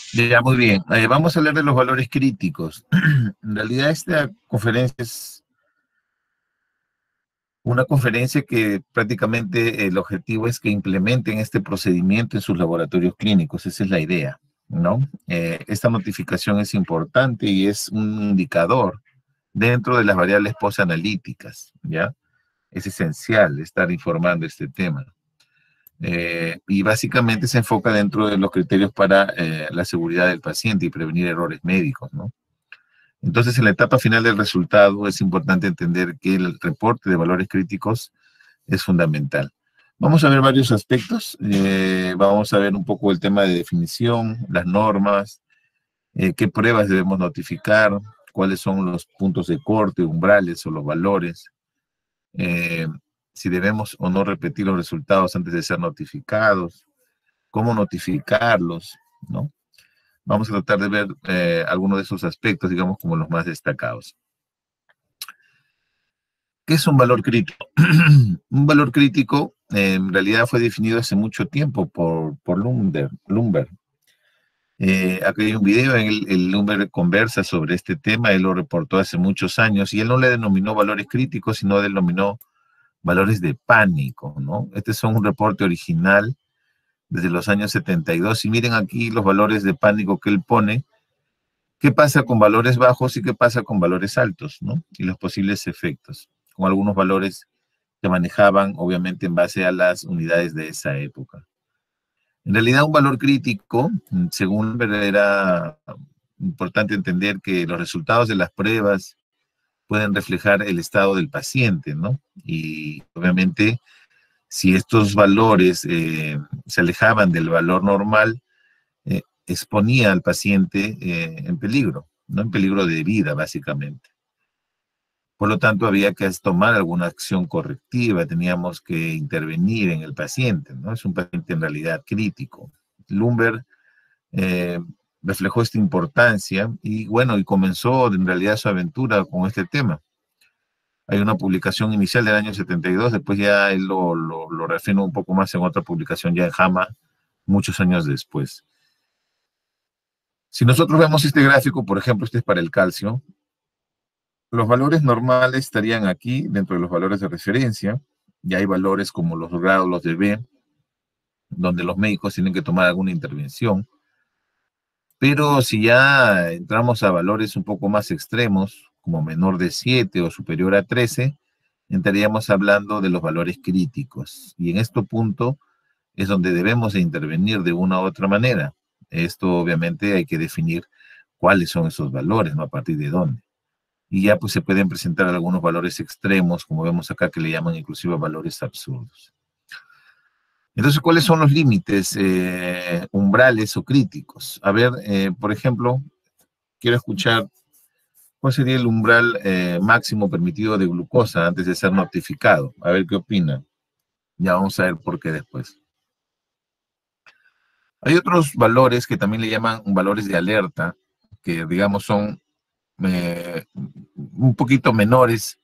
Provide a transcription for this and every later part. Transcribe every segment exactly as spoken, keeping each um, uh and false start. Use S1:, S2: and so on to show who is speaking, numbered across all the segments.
S1: Ya, muy bien. Eh, vamos a hablar de los valores críticos. En realidad, esta conferencia es una conferencia que prácticamente el objetivo es que implementen este procedimiento en sus laboratorios clínicos. Esa es la idea, ¿no? Eh, esta notificación es importante y es un indicador dentro de las variables postanalíticas, ¿ya? Es esencial estar informando este tema. Eh, y básicamente se enfoca dentro de los criterios para eh, la seguridad del paciente y prevenir errores médicos, ¿no? Entonces, en la etapa final del resultado es importante entender que el reporte de valores críticos es fundamental. Vamos a ver varios aspectos. Eh, vamos a ver un poco el tema de definición, las normas, eh, qué pruebas debemos notificar, cuáles son los puntos de corte, umbrales o los valores, eh, si debemos o no repetir los resultados antes de ser notificados, cómo notificarlos, ¿no? Vamos a tratar de ver eh, algunos de esos aspectos, digamos, como los más destacados. ¿Qué es un valor crítico? Un valor crítico eh, en realidad fue definido hace mucho tiempo por, por Lumber. Lumber. Eh, acá hay un video, en el, el Lumber conversa sobre este tema, él lo reportó hace muchos años y él no le denominó valores críticos, sino denominó valores de pánico, ¿no? Este es un reporte original desde los años setenta y dos y miren aquí los valores de pánico que él pone. ¿Qué pasa con valores bajos y qué pasa con valores altos, ¿no? Y los posibles efectos, con algunos valores que manejaban, obviamente, en base a las unidades de esa época. En realidad, un valor crítico, según era importante entender que los resultados de las pruebas pueden reflejar el estado del paciente, ¿no? Y obviamente, si estos valores eh, se alejaban del valor normal, eh, exponía al paciente eh, en peligro, ¿no? En peligro de vida, básicamente. Por lo tanto, había que tomar alguna acción correctiva, teníamos que intervenir en el paciente, ¿no? Es un paciente en realidad crítico. Lumber eh, reflejó esta importancia y bueno, y comenzó en realidad su aventura con este tema. Hay una publicación inicial del año setenta y dos, después ya él lo, lo, lo refinó un poco más en otra publicación ya en JAMA, muchos años después. Si nosotros vemos este gráfico, por ejemplo, este es para el calcio, los valores normales estarían aquí dentro de los valores de referencia, y hay valores como los grados, los de B, donde los médicos tienen que tomar alguna intervención, pero si ya entramos a valores un poco más extremos, como menor de siete o superior a trece, estaríamos hablando de los valores críticos, y en este punto es donde debemos de intervenir de una u otra manera. Esto obviamente hay que definir cuáles son esos valores, ¿no? A partir de dónde. Y ya pues se pueden presentar algunos valores extremos, como vemos acá, que le llaman inclusive valores absurdos. Entonces, ¿cuáles son los límites eh, umbrales o críticos? A ver, eh, por ejemplo, quiero escuchar cuál sería el umbral eh, máximo permitido de glucosa antes de ser notificado. A ver qué opinan. Ya vamos a ver por qué después. Hay otros valores que también le llaman valores de alerta, que digamos son eh, un poquito menores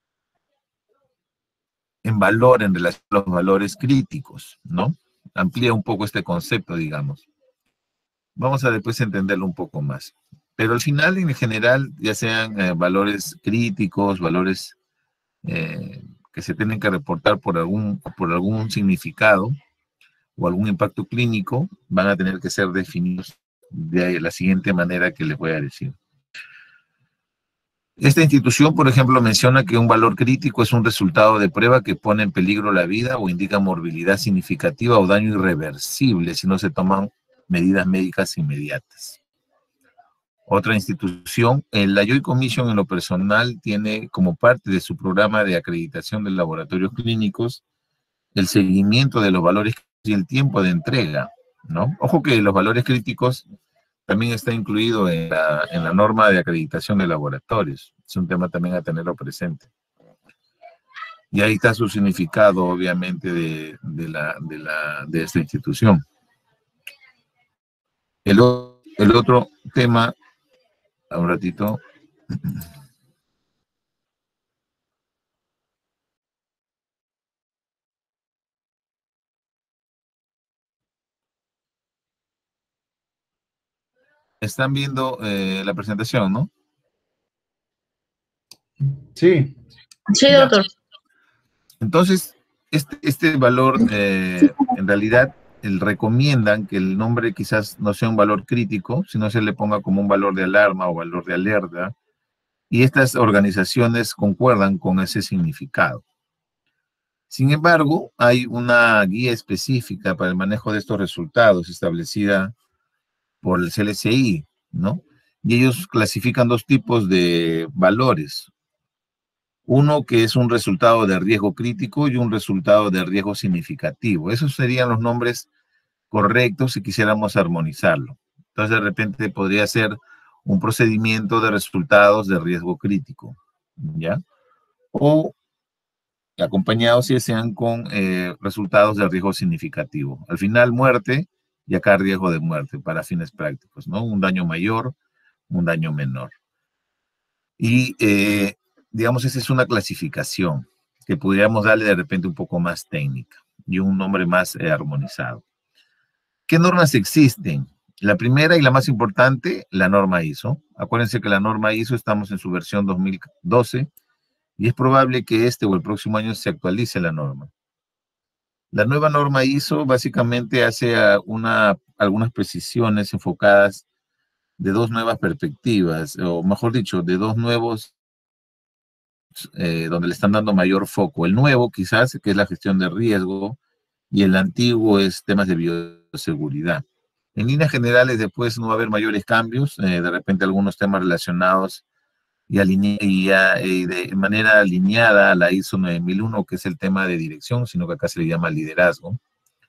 S1: en valor en relación a los valores críticos, ¿no? Amplía un poco este concepto, digamos. Vamos a después entenderlo un poco más. Pero al final, en general, ya sean eh, valores críticos, valores eh, que se tienen que reportar por algún, por algún significado o algún impacto clínico, van a tener que ser definidos de la siguiente manera que les voy a decir. Esta institución, por ejemplo, menciona que un valor crítico es un resultado de prueba que pone en peligro la vida o indica morbilidad significativa o daño irreversible si no se toman medidas médicas inmediatas. Otra institución, la Joint Commission en lo personal tiene como parte de su programa de acreditación de laboratorios clínicos el seguimiento de los valores y el tiempo de entrega, ¿no? Ojo que los valores críticos también está incluido en la, en la norma de acreditación de laboratorios. Es un tema también a tenerlo presente. Y ahí está su significado, obviamente, de, de, la, de, la, de esta institución. El, el otro tema, un ratito. Están viendo eh, la presentación, ¿no?
S2: Sí.
S3: Sí,
S1: Ya.
S3: doctor.
S1: Entonces, este, este valor, eh, en realidad, el recomiendan que el nombre quizás no sea un valor crítico, sino se le ponga como un valor de alarma o valor de alerta, y estas organizaciones concuerdan con ese significado. Sin embargo, hay una guía específica para el manejo de estos resultados establecida por el C L C I, ¿no? Y ellos clasifican dos tipos de valores. Uno que es un resultado de riesgo crítico y un resultado de riesgo significativo. Esos serían los nombres correctos si quisiéramos armonizarlo. Entonces, de repente podría ser un procedimiento de resultados de riesgo crítico, ¿ya? O acompañados, si desean, con eh, resultados de riesgo significativo. Al final, muerte, y acá riesgo de muerte para fines prácticos, ¿no? Un daño mayor, un daño menor. Y, eh, digamos, esa es una clasificación que podríamos darle de repente un poco más técnica y un nombre más eh, armonizado. ¿Qué normas existen? La primera y la más importante, la norma I S O. Acuérdense que la norma I S O estamos en su versión dos mil doce y es probable que este o el próximo año se actualice la norma. La nueva norma I S O básicamente hace una, algunas precisiones enfocadas de dos nuevas perspectivas, o mejor dicho, de dos nuevos, eh, donde le están dando mayor foco. El nuevo quizás, que es la gestión de riesgo, y el antiguo es temas de bioseguridad. En líneas generales, después no va a haber mayores cambios, eh, de repente algunos temas relacionados y, aline y, a, y de manera alineada a la I S O nueve mil uno, que es el tema de dirección, sino que acá se le llama liderazgo.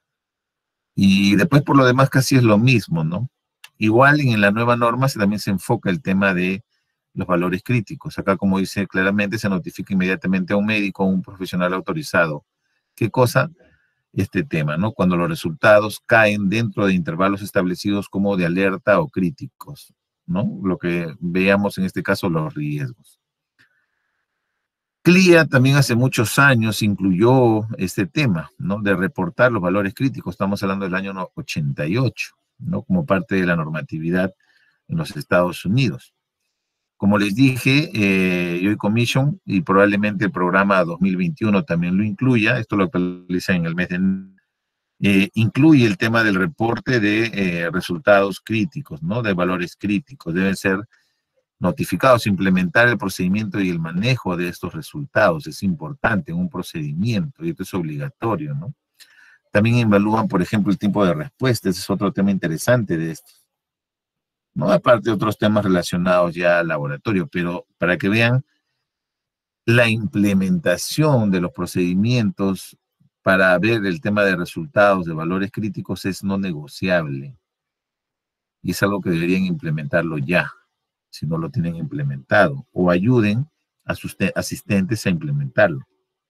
S1: Y después, por lo demás, casi es lo mismo, ¿no? Igual en la nueva norma se, también se enfoca el tema de los valores críticos. Acá, como dice claramente, se notifica inmediatamente a un médico o un profesional autorizado. ¿Qué cosa? Este tema, ¿no? Cuando los resultados caen dentro de intervalos establecidos como de alerta o críticos, ¿no? Lo que veamos en este caso, los riesgos. CLIA también hace muchos años incluyó este tema, ¿no? De reportar los valores críticos. Estamos hablando del año ochenta y ocho, ¿no? Como parte de la normatividad en los Estados Unidos. Como les dije, eh, Joint Commission y probablemente el programa dos mil veintiuno también lo incluya. Esto lo actualiza en el mes de... Eh, incluye el tema del reporte de eh, resultados críticos, ¿no? De valores críticos. Deben ser notificados, implementar el procedimiento y el manejo de estos resultados. Es importante en un procedimiento y esto es obligatorio, ¿no? También evalúan, por ejemplo, el tiempo de respuesta. Ese es otro tema interesante de esto, ¿no? Aparte de otros temas relacionados ya al laboratorio, pero para que vean la implementación de los procedimientos para ver el tema de resultados de valores críticos es no negociable. Y es algo que deberían implementarlo ya, si no lo tienen implementado, o ayuden a sus asistentes a implementarlo.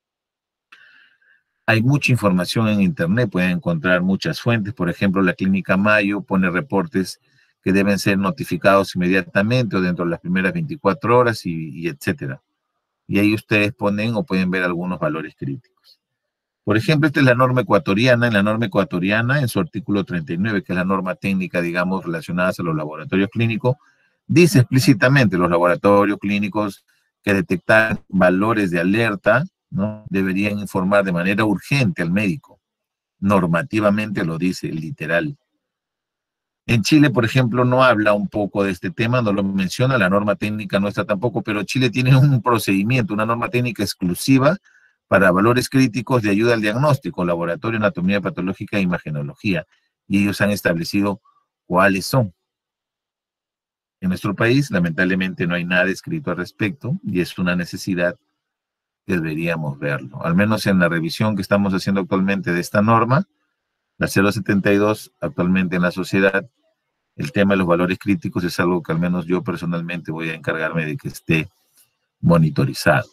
S1: Hay mucha información en Internet, pueden encontrar muchas fuentes. Por ejemplo, la Clínica Mayo pone reportes que deben ser notificados inmediatamente o dentro de las primeras veinticuatro horas y, y etcétera. Y ahí ustedes ponen o pueden ver algunos valores críticos. Por ejemplo, esta es la norma ecuatoriana. En la norma ecuatoriana, en su artículo treinta y nueve, que es la norma técnica, digamos, relacionada a los laboratorios clínicos, dice explícitamente los laboratorios clínicos que detectar valores de alerta, ¿no? Deberían informar de manera urgente al médico. Normativamente lo dice, literal. En Chile, por ejemplo, no habla un poco de este tema, no lo menciona, la norma técnica nuestra tampoco, pero Chile tiene un procedimiento, una norma técnica exclusiva para valores críticos de ayuda al diagnóstico, laboratorio, anatomía patológica e imagenología, y ellos han establecido cuáles son. En nuestro país, lamentablemente, no hay nada escrito al respecto, y es una necesidad que deberíamos verlo. Al menos en la revisión que estamos haciendo actualmente de esta norma, la cero setenta y dos, actualmente en la sociedad, el tema de los valores críticos es algo que al menos yo personalmente voy a encargarme de que esté monitorizado.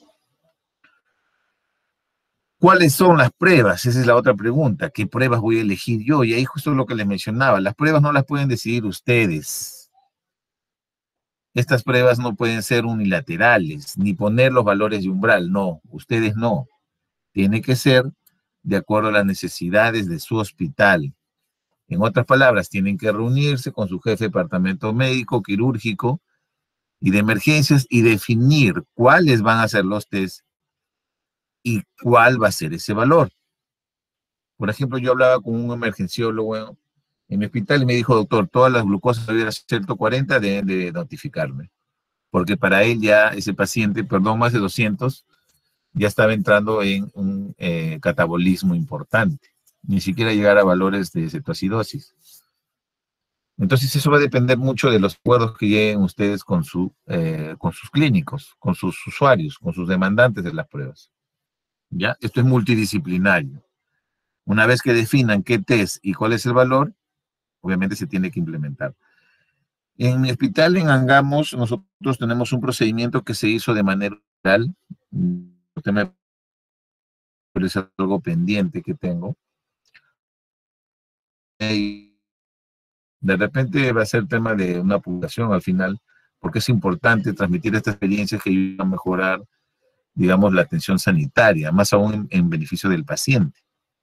S1: ¿Cuáles son las pruebas? Esa es la otra pregunta. ¿Qué pruebas voy a elegir yo? Y ahí justo lo que les mencionaba, las pruebas no las pueden decidir ustedes. Estas pruebas no pueden ser unilaterales, ni poner los valores de umbral, no, ustedes no. Tiene que ser de acuerdo a las necesidades de su hospital. En otras palabras, tienen que reunirse con su jefe de departamento médico, quirúrgico y de emergencias y definir cuáles van a ser los test y cuál va a ser ese valor. Por ejemplo, yo hablaba con un emergenciólogo en mi hospital y me dijo, doctor, todas las glucosas de ciento cuarenta deben de notificarme, porque para él ya ese paciente, perdón, más de doscientos, ya estaba entrando en un eh, catabolismo importante, ni siquiera llegar a valores de cetoacidosis. Entonces eso va a depender mucho de los acuerdos que lleguen ustedes con, su, eh, con sus clínicos, con sus usuarios, con sus demandantes de las pruebas. ¿Ya? Esto es multidisciplinario. Una vez que definan qué test y cuál es el valor, obviamente se tiene que implementar. En mi hospital, en Angamos, nosotros tenemos un procedimiento que se hizo de manera oral. Usted me parece algo pendiente que tengo. Y de repente va a ser tema de una publicación al final, porque es importante transmitir esta experiencia que ayuda a mejorar, digamos, la atención sanitaria, más aún en, en beneficio del paciente.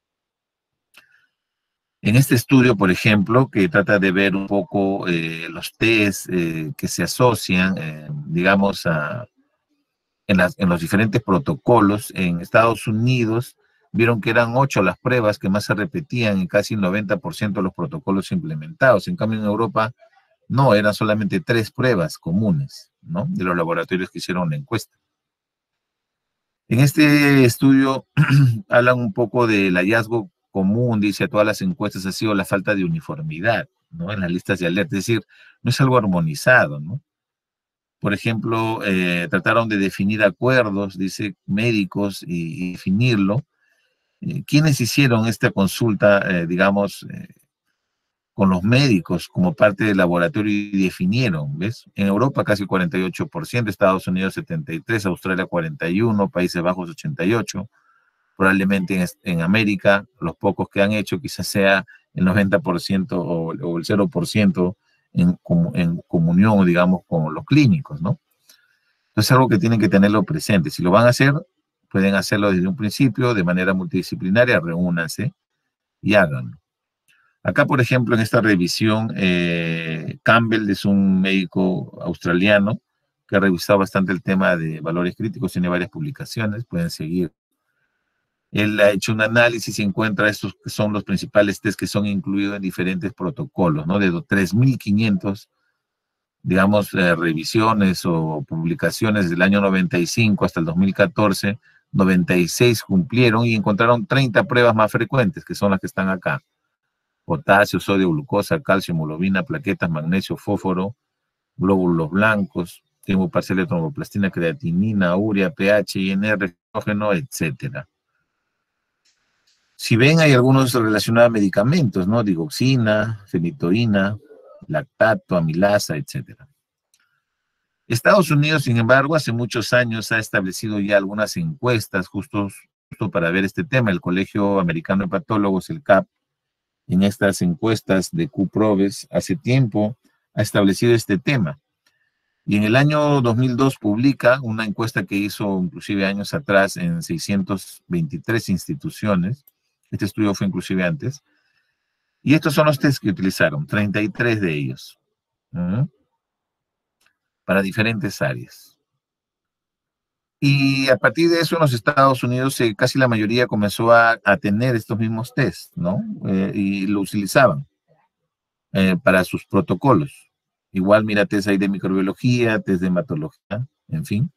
S1: En este estudio, por ejemplo, que trata de ver un poco eh, los test eh, que se asocian, eh, digamos, a, en, las, en los diferentes protocolos, en Estados Unidos vieron que eran ocho las pruebas que más se repetían en casi el noventa por ciento de los protocolos implementados. En cambio, en Europa, no, eran solamente tres pruebas comunes, ¿no? De los laboratorios que hicieron la encuesta. En este estudio hablan un poco del hallazgo común, dice, a todas las encuestas ha sido la falta de uniformidad, ¿no? En las listas de alerta, es decir, no es algo armonizado, ¿no? Por ejemplo, eh, trataron de definir acuerdos, dice, médicos y, y definirlo. Eh, ¿Quiénes hicieron esta consulta, eh, digamos, eh, con los médicos como parte del laboratorio y definieron? ¿Ves? En Europa casi cuarenta y ocho por ciento, Estados Unidos setenta y tres por ciento, Australia cuarenta y uno por ciento, Países Bajos ochenta y ocho por ciento. Probablemente en, en América, los pocos que han hecho quizás sea el noventa por ciento o, o el cero por ciento en, en comunión, digamos, con los clínicos, ¿no? Entonces es algo que tienen que tenerlo presente. Si lo van a hacer, pueden hacerlo desde un principio, de manera multidisciplinaria, reúnanse y háganlo. Acá, por ejemplo, en esta revisión, eh, Campbell es un médico australiano que ha revisado bastante el tema de valores críticos, tiene varias publicaciones, pueden seguir. Él ha hecho un análisis y encuentra estos que son los principales test que son incluidos en diferentes protocolos, ¿no? De tres mil quinientos, digamos, eh, revisiones o publicaciones del año noventa y cinco hasta el dos mil catorce, noventa y seis cumplieron y encontraron treinta pruebas más frecuentes, que son las que están acá. Potasio, sodio, glucosa, calcio, hemoglobina, plaquetas, magnesio, fósforo, glóbulos blancos, tiempo parcial de tromboplastina, creatinina, urea, pH, I N R, estrógeno, etcétera. Si ven, hay algunos relacionados a medicamentos, ¿no? Digoxina, fenitoína, lactato, amilasa, etcétera. Estados Unidos, sin embargo, hace muchos años ha establecido ya algunas encuestas justo, justo para ver este tema. El Colegio Americano de Patólogos, el C A P, en estas encuestas de Q-Probes, hace tiempo ha establecido este tema. Y en el año dos mil dos publica una encuesta que hizo inclusive años atrás en seiscientas veintitrés instituciones. Este estudio fue inclusive antes. Y estos son los test que utilizaron, treinta y tres de ellos, ¿eh? Para diferentes áreas. Y a partir de eso en los Estados Unidos eh, casi la mayoría comenzó a, a tener estos mismos test, ¿no? Eh, y lo utilizaban eh, para sus protocolos. Igual mira test ahí de microbiología, test de hematología, en fin.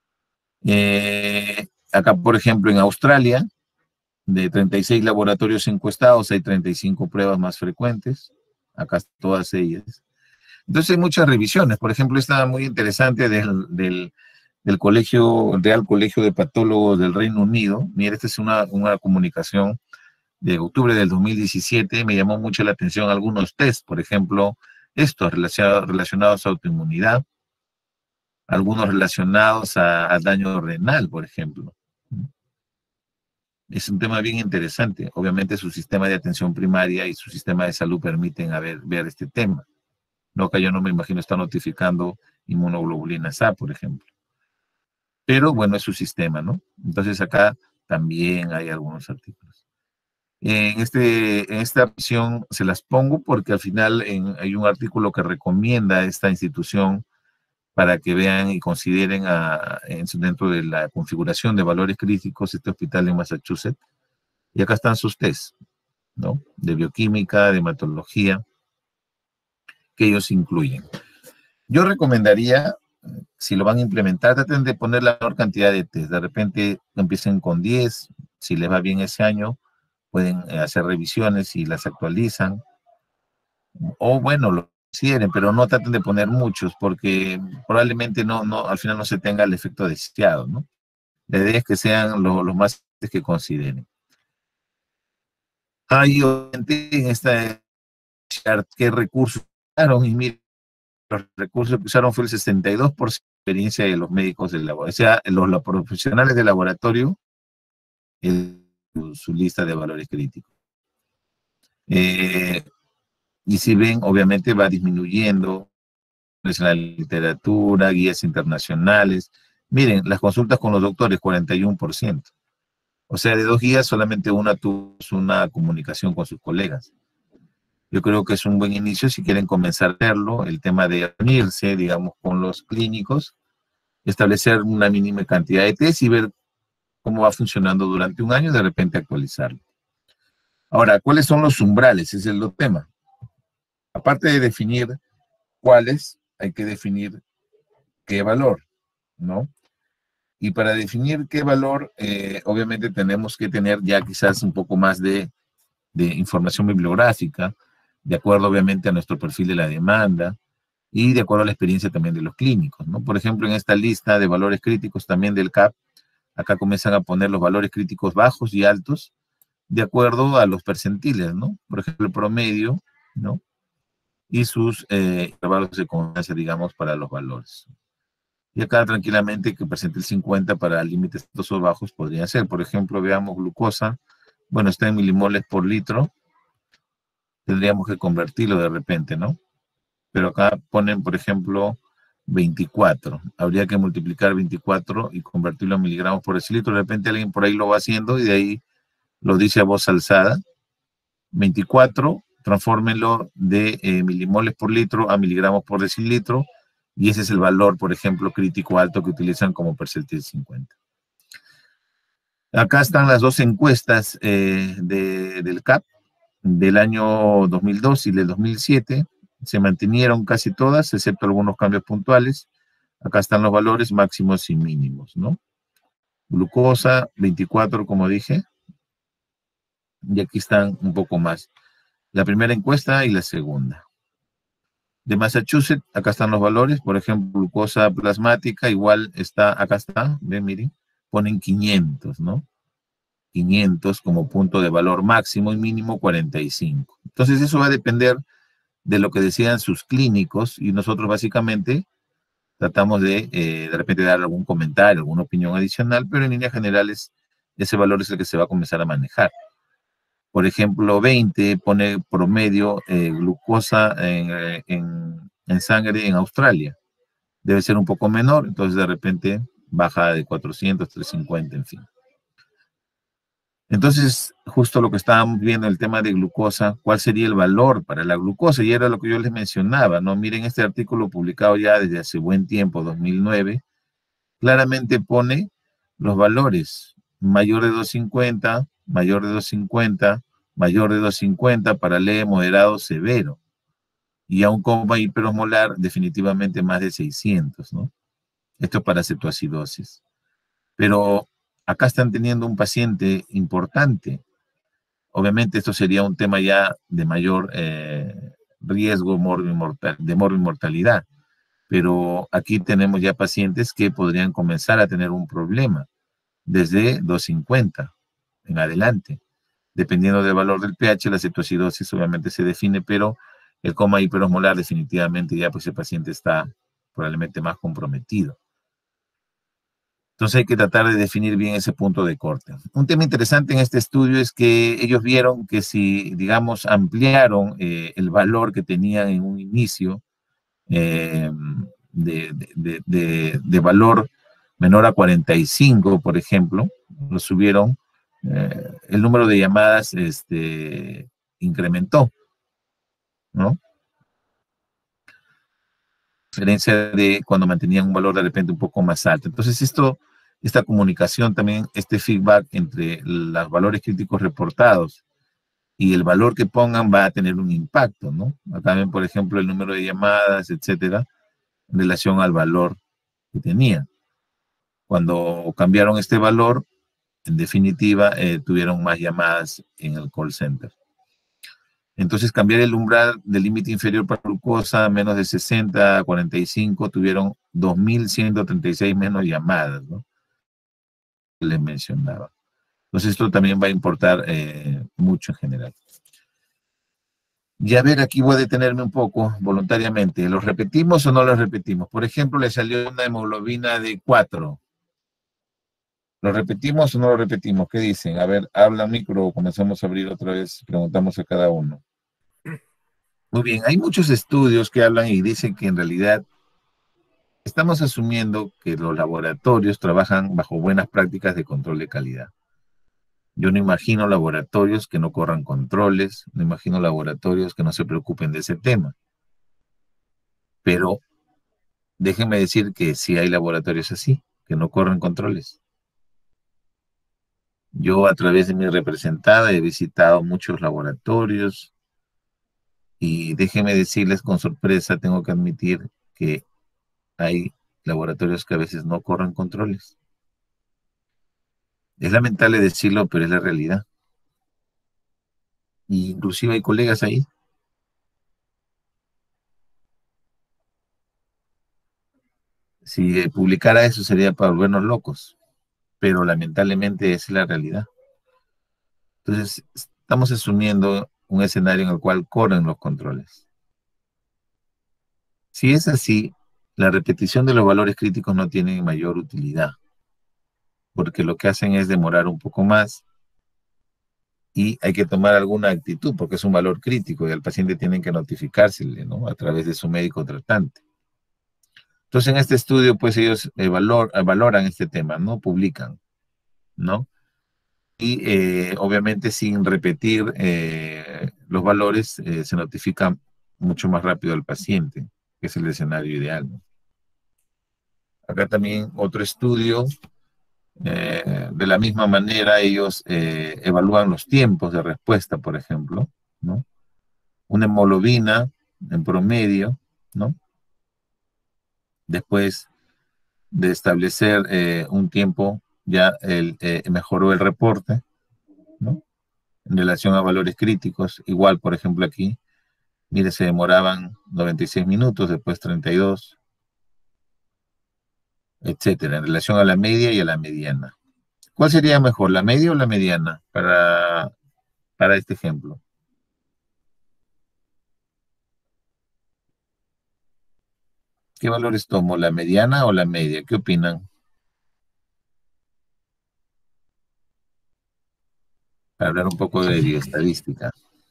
S1: Eh, acá, por ejemplo, en Australia, de treinta y seis laboratorios encuestados, hay treinta y cinco pruebas más frecuentes. Acá todas ellas. Entonces hay muchas revisiones. Por ejemplo, esta muy interesante del, del, del Colegio, Real Colegio de Patólogos del Reino Unido. Mira, esta es una, una comunicación de octubre del dos mil diecisiete. Me llamó mucho la atención algunos test. Por ejemplo, estos relacionados, relacionados a autoinmunidad. Algunos relacionados a, a daño renal, por ejemplo. Es un tema bien interesante. Obviamente su sistema de atención primaria y su sistema de salud permiten a ver, ver este tema. No, que yo no me imagino está notificando inmunoglobulina A, por ejemplo. Pero bueno, es su sistema, ¿no? Entonces acá también hay algunos artículos. En, este, en esta visión se las pongo porque al final en, hay un artículo que recomienda a esta institución para que vean y consideren a, en, dentro de la configuración de valores críticos este hospital en Massachusetts. Y acá están sus test, ¿no? De bioquímica, de hematología, que ellos incluyen. Yo recomendaría, si lo van a implementar, traten de poner la menor cantidad de test. De repente empiecen con diez, si les va bien ese año, pueden hacer revisiones y las actualizan. O bueno, lo quieren, pero no traten de poner muchos, porque probablemente no, no, al final no se tenga el efecto deseado, ¿no? La idea es que sean los, los más que consideren. Hay obviamente en esta chart qué recursos usaron, y miren, los recursos que usaron fue el sesenta y dos por ciento de experiencia de los médicos del laboratorio, o sea, los, los profesionales del laboratorio, el, su lista de valores críticos. Eh, y si ven, obviamente va disminuyendo en la literatura, guías internacionales. Miren, las consultas con los doctores, cuarenta y uno por ciento. O sea, de dos guías, solamente una tuvo una comunicación con sus colegas. Yo creo que es un buen inicio si quieren comenzar a hacerlo, el tema de reunirse, digamos, con los clínicos, establecer una mínima cantidad de test y ver cómo va funcionando durante un año y de repente actualizarlo. Ahora, ¿cuáles son los umbrales? Ese es el tema. Aparte de definir cuáles, hay que definir qué valor, ¿no? Y para definir qué valor, eh, obviamente tenemos que tener ya quizás un poco más de, de información bibliográfica, de acuerdo obviamente a nuestro perfil de la demanda y de acuerdo a la experiencia también de los clínicos, ¿no? Por ejemplo, en esta lista de valores críticos también del C A P, acá comienzan a poner los valores críticos bajos y altos de acuerdo a los percentiles, ¿no? Por ejemplo, el promedio, ¿no? Y sus eh, intervalos de confianza, digamos, para los valores. Y acá tranquilamente que percentil cincuenta para límites altos o bajos podría ser. Por ejemplo, veamos glucosa. Bueno, está en milimoles por litro. Tendríamos que convertirlo de repente, ¿no? Pero acá ponen, por ejemplo, veinticuatro. Habría que multiplicar veinticuatro y convertirlo en miligramos por decilitro. De repente alguien por ahí lo va haciendo y de ahí lo dice a voz alzada. veinticuatro, transfórmenlo de eh, milimoles por litro a miligramos por decilitro. Y ese es el valor, por ejemplo, crítico alto que utilizan como percentil cincuenta. Acá están las dos encuestas eh, de, del C A P del año dos mil dos y del dos mil siete. Se mantenieron casi todas, excepto algunos cambios puntuales. Acá están los valores máximos y mínimos, ¿no? Glucosa, veinticuatro, como dije. Y aquí están un poco más. La primera encuesta y la segunda. De Massachusetts, acá están los valores, por ejemplo, glucosa plasmática, igual está, acá está, ven, miren, ponen quinientos, ¿no? quinientos como punto de valor máximo y mínimo cuarenta y cinco. Entonces eso va a depender de lo que decidan sus clínicos y nosotros básicamente tratamos de eh, de repente dar algún comentario, alguna opinión adicional, pero en líneas generales ese valor es el que se va a comenzar a manejar. Por ejemplo, veinte pone promedio eh, glucosa en, en, en sangre en Australia. Debe ser un poco menor, entonces de repente baja de cuatrocientos, trescientos cincuenta, en fin. Entonces, justo lo que estábamos viendo, el tema de glucosa, ¿cuál sería el valor para la glucosa? Y era lo que yo les mencionaba, ¿no? Miren este artículo publicado ya desde hace buen tiempo, dos mil nueve, claramente pone los valores, mayor de doscientos cincuenta, mayor de doscientos cincuenta, mayor de doscientos cincuenta para leve, moderado, severo. Y a un coma hiperosmolar, definitivamente más de seiscientos, ¿no? Esto es para cetoacidosis. Pero acá están teniendo un paciente importante. Obviamente esto sería un tema ya de mayor eh, riesgo mortal, de mortalidad. Pero aquí tenemos ya pacientes que podrían comenzar a tener un problema desde doscientos cincuenta en adelante. Dependiendo del valor del pH, la cetoacidosis obviamente se define, pero el coma hiperosmolar definitivamente ya pues el paciente está probablemente más comprometido. Entonces hay que tratar de definir bien ese punto de corte. Un tema interesante en este estudio es que ellos vieron que si, digamos, ampliaron eh, el valor que tenían en un inicio eh, de, de, de, de valor menor a cuarenta y cinco, por ejemplo, lo subieron eh, el número de llamadas este, incrementó, ¿no? Diferencia de cuando mantenían un valor de repente un poco más alto. Entonces, esto, esta comunicación también, este feedback entre los valores críticos reportados y el valor que pongan va a tener un impacto, ¿no? Acá ven, por ejemplo, el número de llamadas, etcétera, en relación al valor que tenían. Cuando cambiaron este valor, en definitiva, eh, tuvieron más llamadas en el call center. Entonces, cambiar el umbral del límite inferior para glucosa, menos de sesenta a cuarenta y cinco, tuvieron dos mil ciento treinta y seis menos llamadas, ¿no? Les mencionaba. Entonces, esto también va a importar eh, mucho en general. Y a ver, aquí voy a detenerme un poco voluntariamente. ¿Los repetimos o no los repetimos? Por ejemplo, le salió una hemoglobina de cuatro. ¿Lo repetimos o no lo repetimos? ¿Qué dicen? A ver, habla micro, comenzamos a abrir otra vez, preguntamos a cada uno. Muy bien, hay muchos estudios que hablan y dicen que en realidad estamos asumiendo que los laboratorios trabajan bajo buenas prácticas de control de calidad. Yo no imagino laboratorios que no corran controles, no imagino laboratorios que no se preocupen de ese tema. Pero déjenme decir que sí hay laboratorios así, que no corren controles. Yo a través de mi representada he visitado muchos laboratorios y déjenme decirles con sorpresa, tengo que admitir que hay laboratorios que a veces no corren controles. Es lamentable decirlo, pero es la realidad. Y inclusive hay colegas ahí. Si eh, publicara eso sería para volvernos locos, pero lamentablemente esa es la realidad. Entonces, estamos asumiendo un escenario en el cual corren los controles. Si es así, la repetición de los valores críticos no tiene mayor utilidad, porque lo que hacen es demorar un poco más y hay que tomar alguna actitud, porque es un valor crítico y al paciente tienen que notificársele, ¿no? A través de su médico tratante. Entonces, en este estudio, pues ellos eh, valor, eh, valoran este tema, ¿no? Publican, ¿no? Y eh, obviamente sin repetir eh, los valores, eh, se notifica mucho más rápido al paciente, que es el escenario ideal, ¿no? Acá también otro estudio, eh, de la misma manera ellos eh, evalúan los tiempos de respuesta, por ejemplo, ¿no? Una hemoglobina en promedio, ¿no? Después de establecer eh, un tiempo, ya el, eh, mejoró el reporte, ¿no? En relación a valores críticos. Igual, por ejemplo, aquí, mire, se demoraban noventa y seis minutos, después treinta y dos, etcétera, en relación a la media y a la mediana. ¿Cuál sería mejor, la media o la mediana para, para este ejemplo? ¿Qué valores tomo, la mediana o la media? ¿Qué opinan? Para hablar un poco de bioestadística.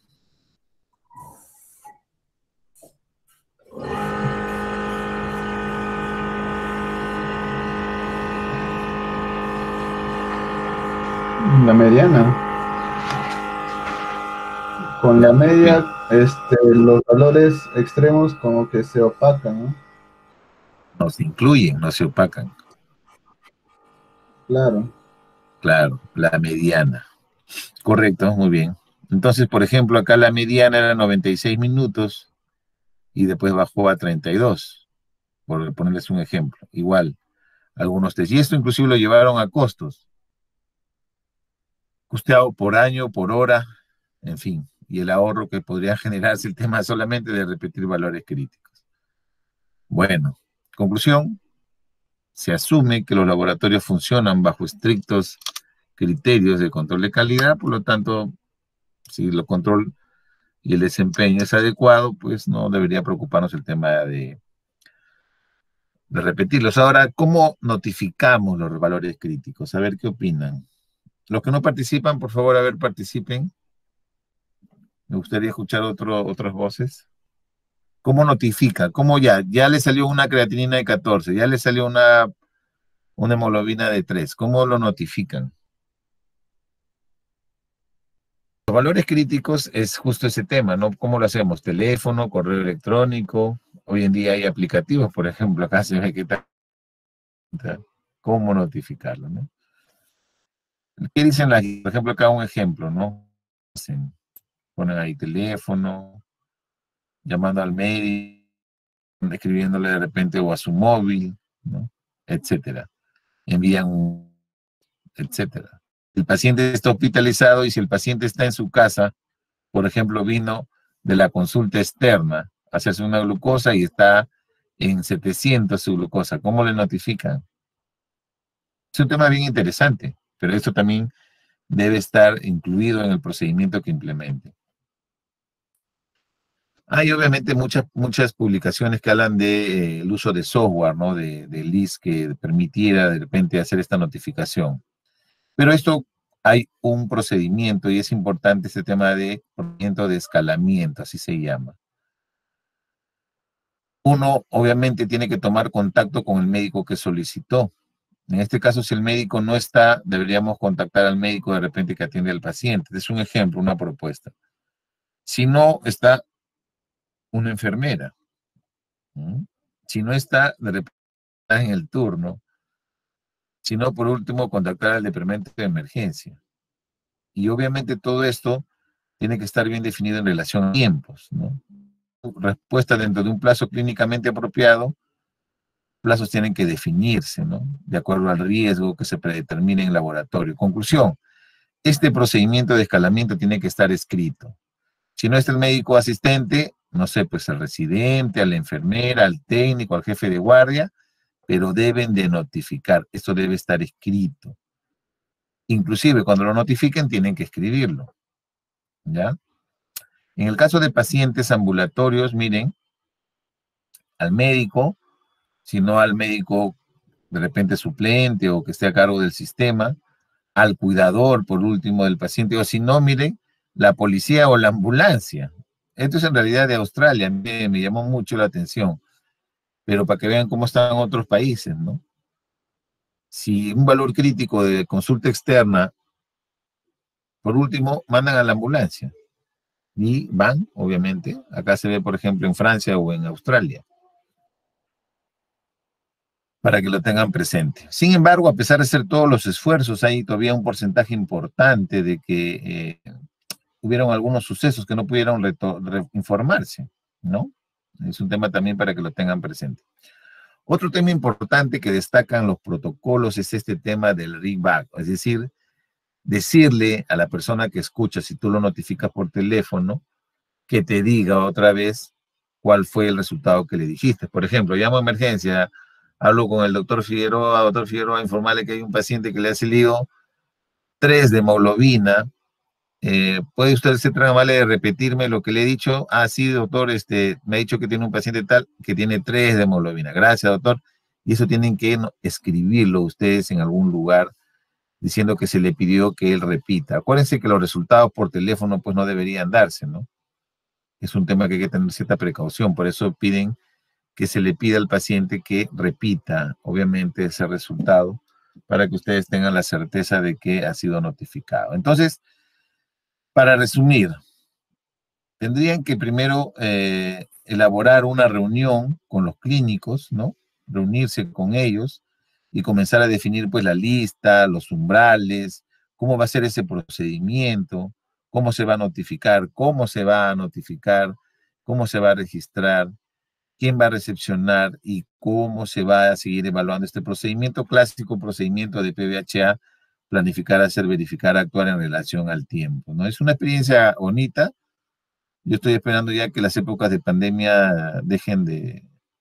S2: La mediana. Con la media, este, los valores extremos como que se opacan, ¿no?
S1: No se incluyen, no se opacan.
S2: Claro.
S1: Claro, la mediana. Correcto, muy bien. Entonces, por ejemplo, acá la mediana era noventa y seis minutos y después bajó a treinta y dos, por ponerles un ejemplo. Igual, algunos test. Y esto inclusive lo llevaron a costos. Costeado por año, por hora, en fin. Y el ahorro que podría generarse el tema solamente de repetir valores críticos. Bueno, conclusión. Se asume que los laboratorios funcionan bajo estrictos criterios de control de calidad, por lo tanto, si el control y el desempeño es adecuado, pues no debería preocuparnos el tema de, de repetirlos. Ahora, ¿cómo notificamos los valores críticos? A ver qué opinan. Los que no participan, por favor, a ver, participen. Me gustaría escuchar otro, otras voces. ¿Cómo notifica? ¿Cómo ya? Ya le salió una creatinina de catorce, ya le salió una, una hemoglobina de tres. ¿Cómo lo notifican? valores críticos es justo ese tema, ¿no? ¿Cómo lo hacemos? Teléfono, correo electrónico. Hoy en día hay aplicativos, por ejemplo, acá se ve que está cómo notificarlo, ¿no? ¿Qué dicen las, por ejemplo, acá un ejemplo, ¿no? Hacen- Ponen ahí teléfono, llamando al médico, escribiéndole de repente o a su móvil, ¿no? Etcétera. Envían un, etcétera. El paciente está hospitalizado y si el paciente está en su casa, por ejemplo, vino de la consulta externa a hacerse una glucosa y está en setecientos su glucosa, ¿cómo le notifican? Es un tema bien interesante, pero esto también debe estar incluido en el procedimiento que implemente. Hay obviamente muchas, muchas publicaciones que hablan del de, eh, uso de software, ¿no? De, de L I S que permitiera de repente hacer esta notificación. Pero esto hay un procedimiento y es importante este tema de procedimiento de escalamiento, así se llama. Uno obviamente tiene que tomar contacto con el médico que solicitó. En este caso, si el médico no está, deberíamos contactar al médico de repente que atiende al paciente. Es un ejemplo, una propuesta. Si no, está una enfermera. ¿Mm? Si no está, de repente está en el turno. Si no, por último, contactar al departamento de emergencia. Y obviamente todo esto tiene que estar bien definido en relación a tiempos, ¿no? Respuesta dentro de un plazo clínicamente apropiado, plazos tienen que definirse, ¿no? De acuerdo al riesgo que se predetermine en laboratorio. Conclusión, este procedimiento de escalamiento tiene que estar escrito. Si no está el médico asistente, no sé, pues al residente, a la enfermera, al técnico, al jefe de guardia, pero deben de notificar. Esto debe estar escrito. Inclusive cuando lo notifiquen tienen que escribirlo, ¿ya? En el caso de pacientes ambulatorios, miren, al médico, si no al médico de repente suplente o que esté a cargo del sistema, al cuidador, por último, del paciente, o si no, miren, la policía o la ambulancia. Esto es en realidad de Australia, me, me llamó mucho la atención, pero para que vean cómo están otros países, ¿no? Si un valor crítico de consulta externa, por último, mandan a la ambulancia y van, obviamente, acá se ve, por ejemplo, en Francia o en Australia, para que lo tengan presente. Sin embargo, a pesar de hacer todos los esfuerzos, hay todavía un porcentaje importante de que eh, hubieron algunos sucesos que no pudieron informarse, ¿no? Es un tema también para que lo tengan presente. Otro tema importante que destacan los protocolos es este tema del readback, es decir, decirle a la persona que escucha, si tú lo notificas por teléfono, que te diga otra vez cuál fue el resultado que le dijiste. Por ejemplo, llamo a emergencia, hablo con el doctor Figueroa, doctor Figueroa, informarle que hay un paciente que le ha salido tres de hemoglobina. Eh, ¿puede usted ser tan amable de repetirme lo que le he dicho? Ah, sí, doctor, este, me ha dicho que tiene un paciente tal que tiene tres de hemoglobina. Gracias, doctor. Y eso tienen que no, escribirlo ustedes en algún lugar diciendo que se le pidió que él repita. Acuérdense que los resultados por teléfono pues no deberían darse, ¿no? Es un tema que hay que tener cierta precaución, por eso piden que se le pida al paciente que repita, obviamente, ese resultado para que ustedes tengan la certeza de que ha sido notificado. Entonces, para resumir, tendrían que primero eh, elaborar una reunión con los clínicos, ¿no? Reunirse con ellos y comenzar a definir pues la lista, los umbrales, cómo va a ser ese procedimiento, cómo se va a notificar, cómo se va a notificar, cómo se va a registrar, quién va a recepcionar y cómo se va a seguir evaluando este procedimiento clásico, procedimiento de P V H A, planificar, hacer, verificar, actuar en relación al tiempo, ¿no? Es una experiencia bonita. Yo estoy esperando ya que las épocas de pandemia dejen de,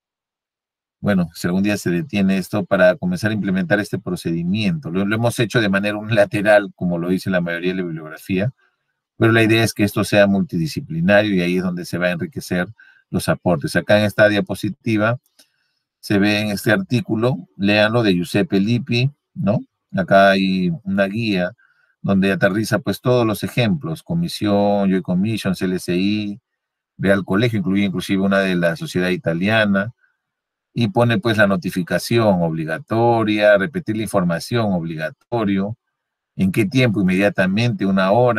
S1: bueno, si algún día se detiene esto para comenzar a implementar este procedimiento. Lo, lo hemos hecho de manera unilateral, como lo dice la mayoría de la bibliografía, pero la idea es que esto sea multidisciplinario y ahí es donde se va a enriquecer los aportes. Acá en esta diapositiva se ve en este artículo, léanlo, de Giuseppe Lippi, ¿no? Acá hay una guía donde aterriza pues todos los ejemplos, Comisión, Joy Commission, C L C I, Real Colegio, incluye inclusive una de la Sociedad Italiana, y pone pues la notificación obligatoria, repetir la información obligatorio, en qué tiempo, inmediatamente, una hora,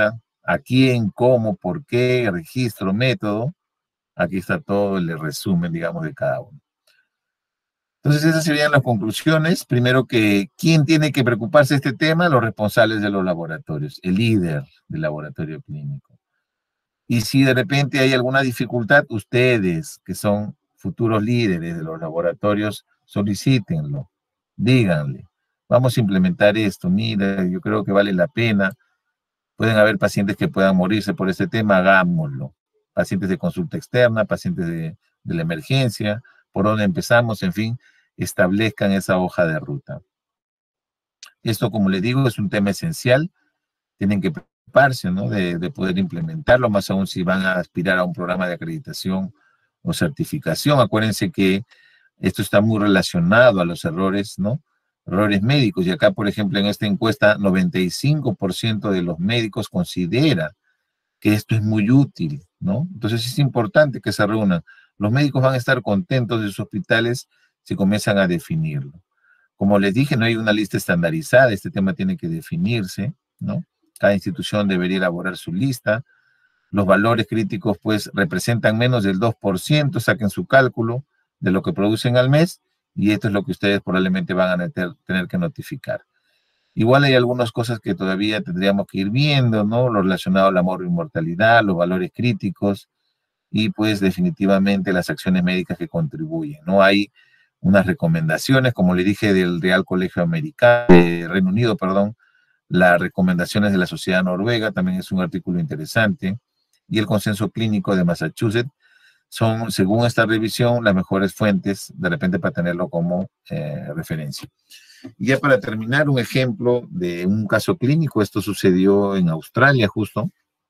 S1: a quién, cómo, por qué, registro, método. Aquí está todo el resumen, digamos, de cada uno. Entonces, esas serían las conclusiones. Primero, que ¿quién tiene que preocuparse de este tema? Los responsables de los laboratorios, el líder del laboratorio clínico. Y si de repente hay alguna dificultad, ustedes, que son futuros líderes de los laboratorios, solicítenlo, díganle, vamos a implementar esto, mira, yo creo que vale la pena, pueden haber pacientes que puedan morirse por este tema, hagámoslo. Pacientes de consulta externa, pacientes de, de la emergencia, por dónde empezamos, en fin, establezcan esa hoja de ruta. Esto, como les digo, es un tema esencial, tienen que preocuparse, ¿no?, de, de poder implementarlo, más aún si van a aspirar a un programa de acreditación o certificación. Acuérdense que esto está muy relacionado a los errores, ¿no?, errores médicos, y acá, por ejemplo, en esta encuesta, noventa y cinco por ciento de los médicos considera que esto es muy útil, ¿no? Entonces es importante que se reúnan. Los médicos van a estar contentos de sus hospitales si comienzan a definirlo. Como les dije, no hay una lista estandarizada, este tema tiene que definirse, ¿no? Cada institución debería elaborar su lista. Los valores críticos, pues, representan menos del dos por ciento, saquen su cálculo de lo que producen al mes, y esto es lo que ustedes probablemente van a tener, tener que notificar. Igual hay algunas cosas que todavía tendríamos que ir viendo, ¿no? Lo relacionado a la mortalidad, los valores críticos, y pues definitivamente las acciones médicas que contribuyen, ¿no? Hay unas recomendaciones, como le dije, del Real Colegio Americano, de Reino Unido, perdón, las recomendaciones de la Sociedad Noruega, también es un artículo interesante, y el Consenso Clínico de Massachusetts, son, según esta revisión, las mejores fuentes, de repente, para tenerlo como eh, referencia. Y ya para terminar, un ejemplo de un caso clínico. Esto sucedió en Australia, justo.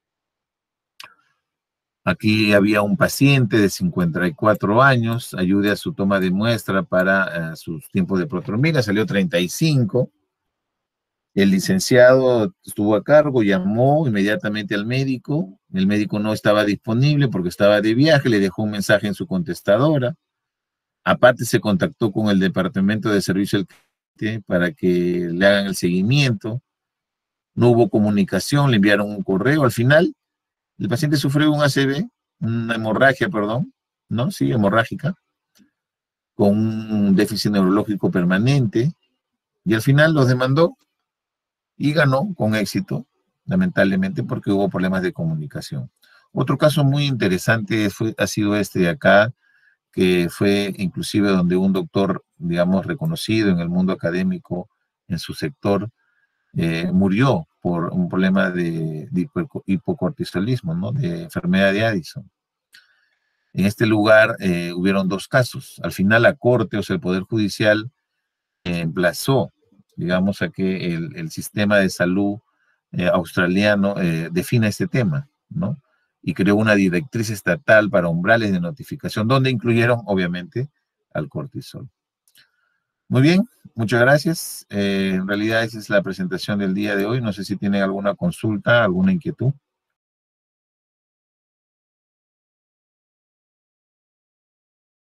S1: Aquí había un paciente de cincuenta y cuatro años, ayude a su toma de muestra para uh, sus tiempos de protrombina, salió treinta y cinco. El licenciado estuvo a cargo, llamó inmediatamente al médico, el médico no estaba disponible porque estaba de viaje, le dejó un mensaje en su contestadora. Aparte se contactó con el departamento de servicio al cliente para que le hagan el seguimiento. No hubo comunicación, le enviaron un correo. Al final, el paciente sufrió un A C V, una hemorragia, perdón, ¿no? Sí, hemorrágica, con un déficit neurológico permanente, y al final los demandó y ganó con éxito, lamentablemente, porque hubo problemas de comunicación. Otro caso muy interesante fue, ha sido este de acá, que fue inclusive donde un doctor, digamos, reconocido en el mundo académico, en su sector, eh, murió por un problema de, de hipocortisolismo, ¿no?, de enfermedad de Addison. En este lugar eh, hubieron dos casos. Al final la Corte, o sea, el Poder Judicial, eh, emplazó, digamos, a que el, el sistema de salud eh, australiano eh, defina este tema, ¿no? Y creó una directriz estatal para umbrales de notificación, donde incluyeron, obviamente, al cortisol. Muy bien, muchas gracias. Eh, en realidad esa es la presentación del día de hoy. No sé si tienen alguna consulta, alguna inquietud.